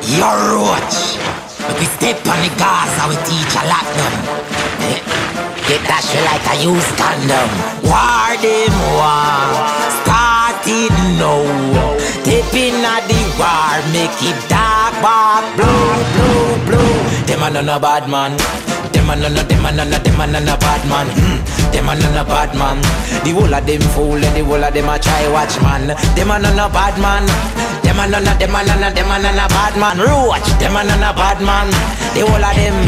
Your roach. If we step on the gas, I will teach a lot them. Get that shit like a used condom. War them war. Started now. Tipping at the war. Make it dark, bark, blue. Them a no bad man. Them a no bad man. Them a no bad man. The whole of them fool and the whole of them a try watch man. Them a no bad man. Them a no bad man. Roach. Them a no bad man. The whole of them.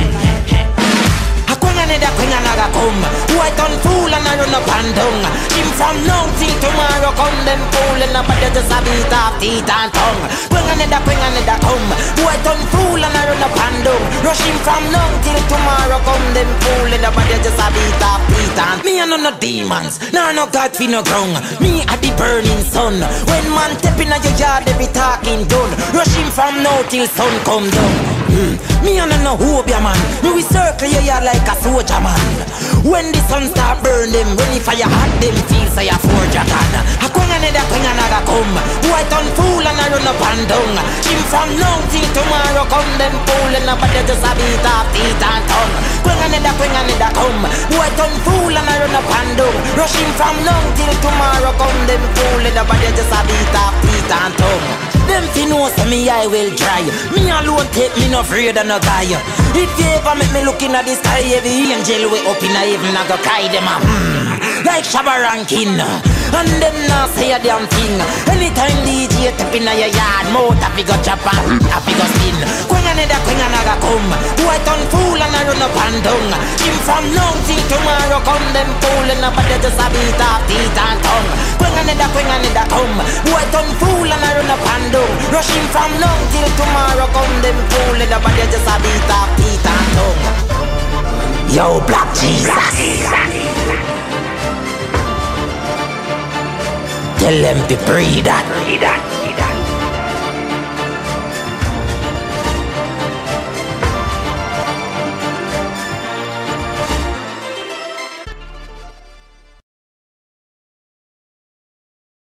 The queen another come. White on fool and I run up and down. Him from now till tomorrow come. Them fool and but they just a beat off teeth and tongue. Queen another come. White on fool and I run up and down. Rush him from now till tomorrow come. Them fool and but they just a beat off teeth and. Me and no demons, no God fi no ground. Me at the burning sun. When man step in your yard they be talking done. Rush him from now till sun come down. Me and no hope ya man. Me we circle your yard like a soldier man. When the sun start burn them, when the fire hot them feel say a forge a gun. A queen another come. White on fool and I run up and down. Him from now till tomorrow come. Them fool and but they just a beat off teeth and tongue. Queen another come. White on fool and I run up and down. Rush him from now till tomorrow come. Them fool and but they just a beat off teeth and tongue. Them fi know say me I will try. Me alone take me no afraid of no guy. If you ever make me looking at the sky, every angel way up in a heaven I go cry them like Shabba Rankin. And them not say a damn thing. Anytime DJ tap in a your yard, mouth a figure chop and a figure spin. Queen another come. White on fool and I run up and down. Him from now till tomorrow come. Them fool and but they just a beat off teeth and tongue. Queen another come. White on fool and I run up and down. Rush him from now till tomorrow come. Them fool and but they just a beat off teeth and tongue. Yo, Black Jesus. Tell them to breathe that.